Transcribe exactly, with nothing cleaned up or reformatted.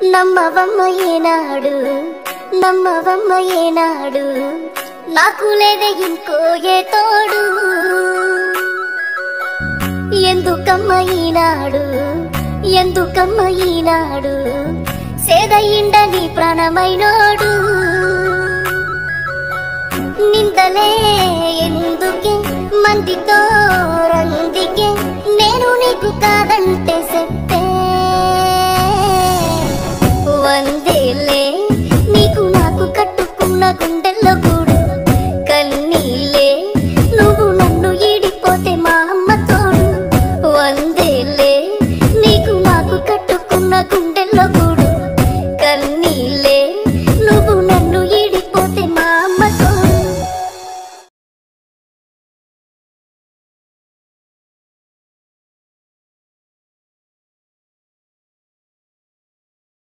నమ్మవమ్మ ఏనాడు నమ్మవమ్మ ఏనాడు నాకు లేదే ఇంకో ఏ తోడు ఎందుకమ్మ ఈనాడు ఎందుకమ్మ ఈనాడు సేదయిండ నీ ప్రాణమైనోడు నిందలే ఎందుకే మందితో రందికే నేను నీకు కాదంటే